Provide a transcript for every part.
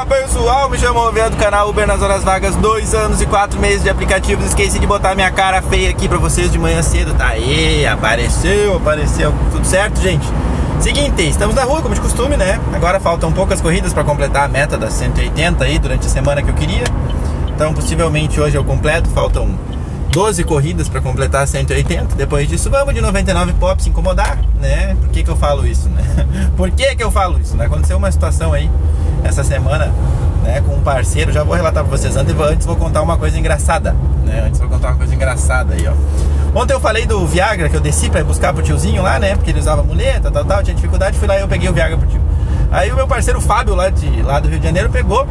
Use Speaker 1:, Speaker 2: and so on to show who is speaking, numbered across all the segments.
Speaker 1: Fala pessoal, me chamo Roberto do canal Uber nas horas vagas, 2 anos e 4 meses de aplicativos. Esqueci de botar minha cara feia aqui pra vocês de manhã cedo. Tá aí, apareceu, tudo certo, gente? Seguinte, estamos na rua como de costume, né? Agora faltam poucas corridas pra completar a meta das 180 aí durante a semana que eu queria. Então possivelmente hoje eu completo, faltam 12 corridas para completar 180. Depois disso vamos de 99 pop se incomodar, né? Por que eu falo isso, né? Por que eu falo isso? Aconteceu uma situação aí essa semana, né, com um parceiro. Já vou relatar para vocês. Antes vou contar uma coisa engraçada, né? Antes vou contar uma coisa engraçada aí, ó. Ontem eu falei do Viagra que eu desci para buscar pro tiozinho lá, né? Porque ele usava muleta, tal, tinha dificuldade. Fui lá e eu peguei o Viagra pro tio. Aí o meu parceiro Fábio lá do Rio de Janeiro pegou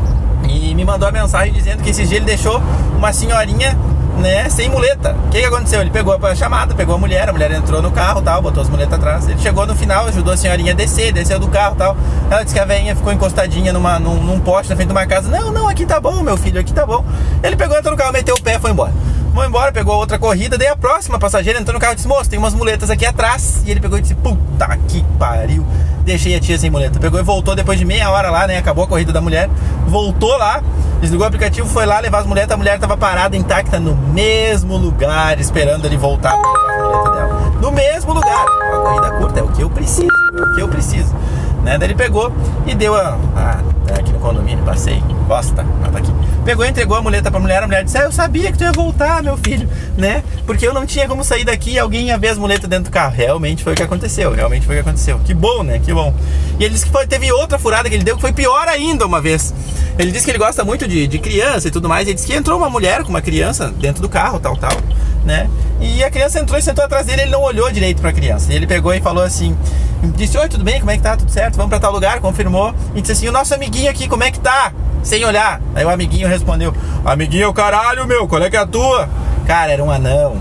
Speaker 1: e me mandou a mensagem dizendo que esses dias ele deixou uma senhorinha, né, sem muleta. O que aconteceu? Ele pegou a chamada, pegou a mulher entrou no carro, tal, botou as muletas atrás. Ele chegou no final, ajudou a senhorinha a desceu do carro, tal. Ela disse que a velhinha ficou encostadinha num poste na frente de uma casa. Não, aqui tá bom, meu filho, aqui tá bom. Ele pegou, entrou no carro, meteu o pé, foi embora. Pegou outra corrida, daí a próxima passageira entrou no carro e disse: moço, tem umas muletas aqui atrás. E ele pegou e disse: puta que pariu, deixei a tia sem muleta. Pegou e voltou depois de meia hora lá, né, acabou a corrida da mulher. Voltou lá, desligou o aplicativo, foi lá levar as muletas. A mulher tava parada intacta no mesmo lugar, esperando ele voltar pra levar as muletas dela. No mesmo lugar. Uma corrida curta é o que eu preciso, né? Daí ele pegou e deu aqui no condomínio, passei, bosta, tá aqui. Pegou e entregou a muleta pra mulher. A mulher disse: eu sabia que tu ia voltar, meu filho, né? Porque eu não tinha como sair daqui e alguém ia ver as muletas dentro do carro. Realmente foi o que aconteceu. Que bom, né? Que bom. E ele disse que teve outra furada que ele deu que foi pior ainda uma vez. Ele disse que ele gosta muito de criança e tudo mais. Ele disse que entrou uma mulher com uma criança dentro do carro, tal, né? E a criança entrou e sentou atrás dele. Ele não olhou direito pra criança. E ele pegou e falou assim, disse: oi, tudo bem? Como é que tá? Tudo certo? Vamos pra tal lugar? Confirmou. E disse assim: o nosso amiguinho aqui, como é que tá? Sem olhar. Aí o amiguinho respondeu: amiguinho, caralho, meu, qual é que é a tua? Cara, era um anão.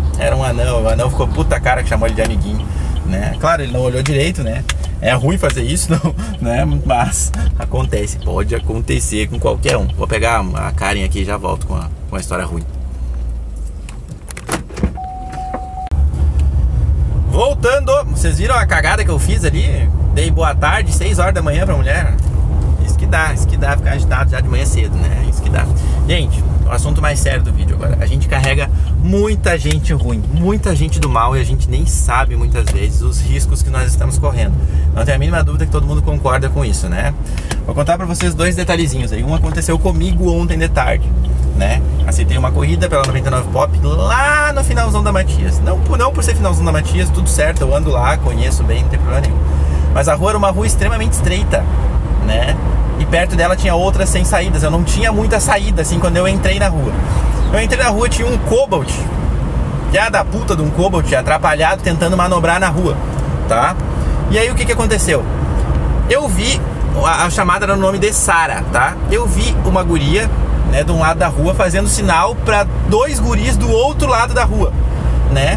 Speaker 1: O anão ficou puta cara que chamou ele de amiguinho, né? Claro, ele não olhou direito, né? É ruim fazer isso, não, né? Mas acontece, pode acontecer com qualquer um. Vou pegar a Karen aqui e já volto com a história ruim. Voltando, vocês viram a cagada que eu fiz ali? Dei boa tarde, 6 horas da manhã pra mulher. Isso que dá ficar agitado já de manhã cedo, né? Isso que dá. Gente, o assunto mais sério do vídeo agora. A gente carrega muita gente ruim, muita gente do mal, e a gente nem sabe muitas vezes os riscos que nós estamos correndo. Não tenho a mínima dúvida que todo mundo concorda com isso, né? Vou contar pra vocês 2 detalhezinhos aí. Um aconteceu comigo ontem de tarde, né? Aceitei uma corrida pela 99 Pop lá no finalzão da Matias. Não por ser finalzão da Matias, tudo certo, eu ando lá, conheço bem, não tem problema nenhum. Mas a rua era uma rua extremamente estreita, né? E perto dela tinha outras sem saídas. Eu não tinha muita saída, assim, quando eu entrei na rua. Eu entrei na rua, tinha um Cobalt, que é da puta de um Cobalt, atrapalhado, tentando manobrar na rua, tá? E aí o que aconteceu? Eu vi, a chamada era no nome de Sara, tá? Eu vi uma guria, né, de um lado da rua, fazendo sinal para 2 guris do outro lado da rua, né?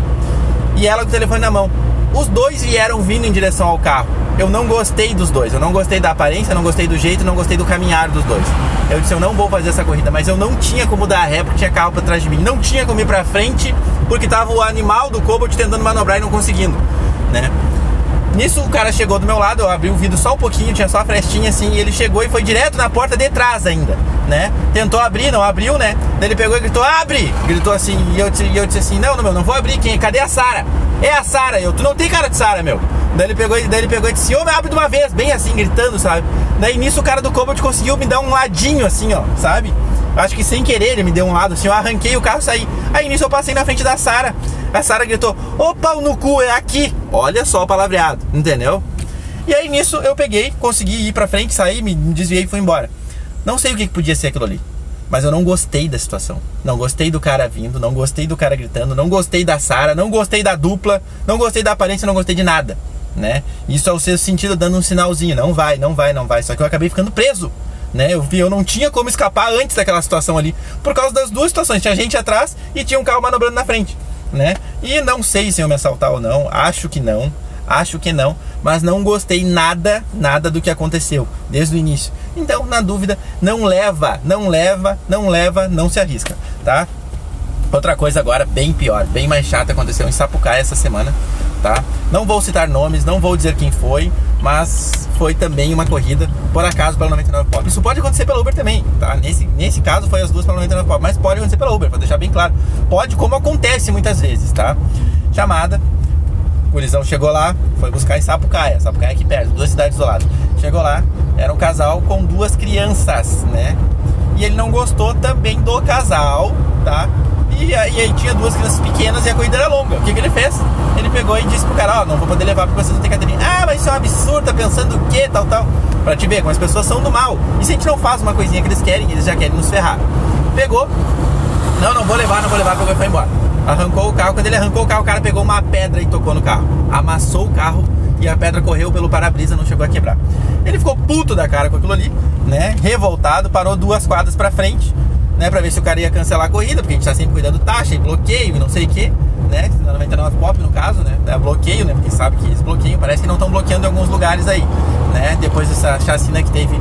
Speaker 1: E ela com o telefone na mão. Os 2 vieram vindo em direção ao carro. Eu não gostei dos 2, eu não gostei da aparência, não gostei do jeito, não gostei do caminhar dos 2. Eu disse: eu não vou fazer essa corrida, mas eu não tinha como dar ré porque tinha carro pra trás de mim. Não tinha como ir pra frente porque tava o animal do Cobalt tentando manobrar e não conseguindo, né? Nisso o cara chegou do meu lado, eu abri o vidro só um pouquinho, tinha só a frestinha assim, e ele chegou e foi direto na porta de trás ainda, né? Tentou abrir, não abriu, né? Daí ele pegou e gritou: abre! Gritou assim, e eu disse assim: não, não vou abrir, cadê a Sara? É a Sara, tu não tem cara de Sara, meu. Daí ele pegou e disse: ô, me abre de uma vez, bem assim, gritando, sabe? Daí nisso o cara do Cobalt conseguiu me dar um ladinho assim, ó, sabe? Acho que sem querer ele me deu um lado assim, eu arranquei o carro e saí. Aí nisso eu passei na frente da Sara. A Sara gritou: ô, pau no cu, é aqui. Olha só o palavreado, entendeu? E aí nisso eu peguei, consegui ir pra frente, saí, me desviei e fui embora. Não sei o que podia ser aquilo ali, mas eu não gostei da situação. Não gostei do cara vindo, não gostei do cara gritando, não gostei da Sara, não gostei da dupla, não gostei da aparência, não gostei de nada, né? Isso é o seu sentido dando um sinalzinho: não vai. Só que eu acabei ficando preso, né? Eu não tinha como escapar antes daquela situação ali, por causa das 2 situações. Tinha gente atrás e tinha um carro manobrando na frente, né? E não sei se eu me assaltar ou não, acho que não, mas não gostei nada do que aconteceu desde o início. Então, na dúvida, não leva, não se arrisca, tá? Outra coisa agora bem pior, bem mais chata, aconteceu em Sapucaí essa semana, tá? Não vou citar nomes, não vou dizer quem foi, mas foi também uma corrida, por acaso, pela 99 Pop. Isso pode acontecer pela Uber também, tá? Nesse caso foi as duas pela 99 Pop, mas pode acontecer pela Uber, pra deixar bem claro. Pode, como acontece muitas vezes, tá? Chamada, o gurizão chegou lá, foi buscar em Sapucaia é aqui perto, 2 cidades isoladas. Chegou lá, era um casal com 2 crianças, né? E ele não gostou também do casal, tá? E aí tinha 2 crianças pequenas e a corrida era longa. O que ele fez? Ele pegou e disse pro cara, ó, não vou poder levar porque vocês não tem cadeirinha. Ah, mas isso é um absurdo, tá pensando o quê, tal. Pra te ver como as pessoas são do mal. E se a gente não faz uma coisinha que eles querem, eles já querem nos ferrar. Pegou, não vou levar, pegou e foi embora. Arrancou o carro, quando ele arrancou o carro, o cara pegou uma pedra e tocou no carro. Amassou o carro e a pedra correu pelo para-brisa, não chegou a quebrar. Ele ficou puto da cara com aquilo ali, né, revoltado, parou 2 quadras pra frente, né, pra ver se o cara ia cancelar a corrida, porque a gente tá sempre cuidando taxa e bloqueio e não sei o que, né, na 99 Pop no caso, né, é bloqueio, né, porque sabe que eles bloqueiam, parece que não estão bloqueando em alguns lugares aí, né, depois dessa chacina que teve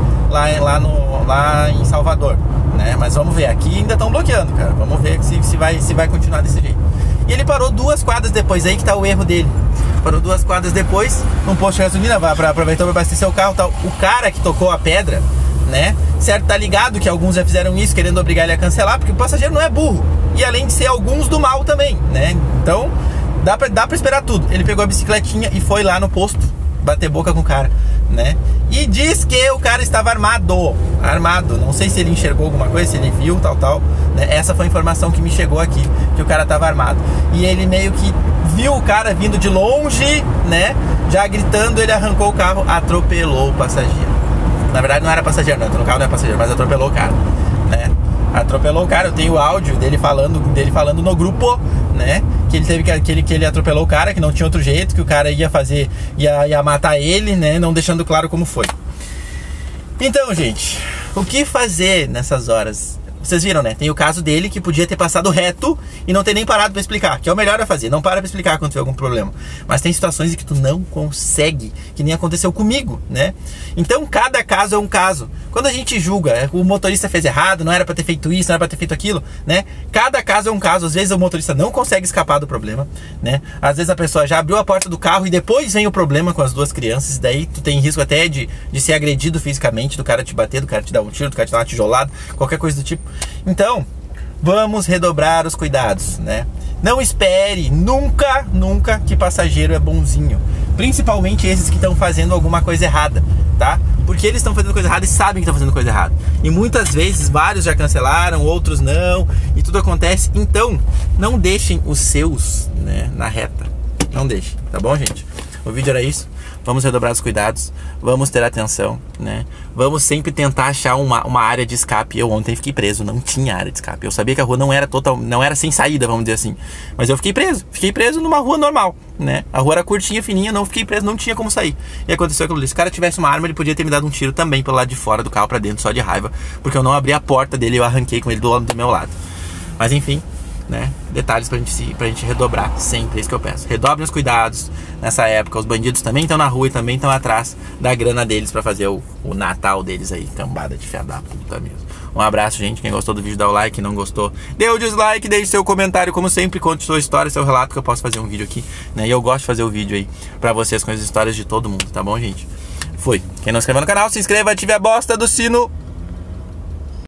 Speaker 1: lá em Salvador, né, mas vamos ver, aqui ainda estão bloqueando, cara, vamos ver se vai continuar desse jeito. E ele parou 2 quadras depois, aí que tá o erro dele. Parou 2 quadras depois, num posto de gasolina, aproveitou para abastecer o carro, tal. O cara que tocou a pedra, né, certo, tá ligado que alguns já fizeram isso, querendo obrigar ele a cancelar, porque o passageiro não é burro. E além de ser alguns do mal também, né, então dá pra esperar tudo. Ele pegou a bicicletinha e foi lá no posto bater boca com o cara, né, e diz que o cara estava armado, não sei se ele enxergou alguma coisa, se ele viu, tal, né? Essa foi a informação que me chegou aqui, que o cara estava armado, e ele meio que viu o cara vindo de longe, né, já gritando, ele arrancou o carro, atropelou o passageiro. Na verdade não era passageiro, não, o carro não é passageiro, mas atropelou o cara, né, atropelou o cara. Eu tenho o áudio dele falando no grupo, né, que ele teve que ele atropelou o cara, que não tinha outro jeito, que o cara ia matar ele, né, não deixando claro como foi. Então, gente, o que fazer nessas horas? Vocês viram, né? Tem o caso dele que podia ter passado reto e não ter nem parado pra explicar, que é o melhor a fazer. Não para pra explicar quando tiver algum problema. Mas tem situações em que tu não consegue, que nem aconteceu comigo, né? Então, cada caso é um caso. Quando a gente julga, o motorista fez errado, não era pra ter feito isso, não era pra ter feito aquilo, né? Cada caso é um caso. Às vezes o motorista não consegue escapar do problema, né? Às vezes a pessoa já abriu a porta do carro e depois vem o problema com as 2 crianças. Daí tu tem risco até de ser agredido fisicamente, do cara te bater, do cara te dar um tiro, do cara te dar uma tijolada, qualquer coisa do tipo. Então, vamos redobrar os cuidados, né? Não espere nunca que passageiro é bonzinho. Principalmente esses que estão fazendo alguma coisa errada, tá? Porque eles estão fazendo coisa errada e sabem que estão fazendo coisa errada. E muitas vezes, vários já cancelaram, outros não, e tudo acontece. Então, não deixem os seus, né, na reta. Não deixem, tá bom, gente? O vídeo era isso. Vamos redobrar os cuidados, vamos ter atenção, né? Vamos sempre tentar achar uma área de escape. Eu ontem fiquei preso, não tinha área de escape. Eu sabia que a rua não era sem saída, vamos dizer assim. Mas eu fiquei preso numa rua normal, né? A rua era curtinha, fininha, não fiquei preso, não tinha como sair. E aconteceu aquilo ali. Se o cara tivesse uma arma, ele podia ter me dado um tiro também pelo lado de fora do carro pra dentro, só de raiva. Porque eu não abri a porta dele e eu arranquei com ele do meu lado. Mas enfim, né? Detalhes pra gente redobrar sempre, é isso que eu peço. Redobrem os cuidados nessa época. Os bandidos também estão na rua e também estão atrás da grana deles pra fazer o Natal deles aí. Cambada de fé da puta mesmo. Um abraço, gente. Quem gostou do vídeo dá o like, quem não gostou dê o dislike, deixe seu comentário. Como sempre, conte sua história, seu relato, que eu posso fazer um vídeo aqui, né? E eu gosto de fazer o vídeo aí pra vocês com as histórias de todo mundo, tá bom, gente? Fui. Quem não se inscreveu no canal, se inscreva, ative a bosta do sino.